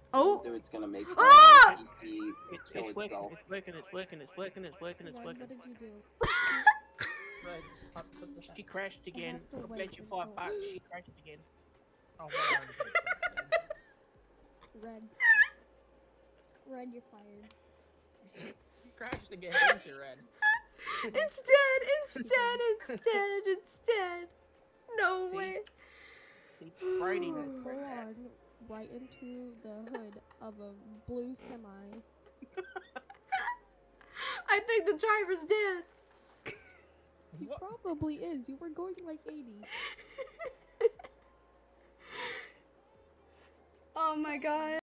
Oh! Though it's gonna make Ah! PC It's kill working, itself. it's working, it's working, it's working, it's working, it's Red, working. what did you do? Red, stop, put the She crashed again. have to I wait bet you 5 until- bucks she crashed again. Oh, whatever. Red. Red, you're fired. Crashed again, didn't you, Red? It's dead! It's dead! It's dead! It's dead! No See? way! See, Brady Full went for that. on right into the hood of a blue semi. I think the driver's dead. He What? probably is. You were going like 80. Oh my god.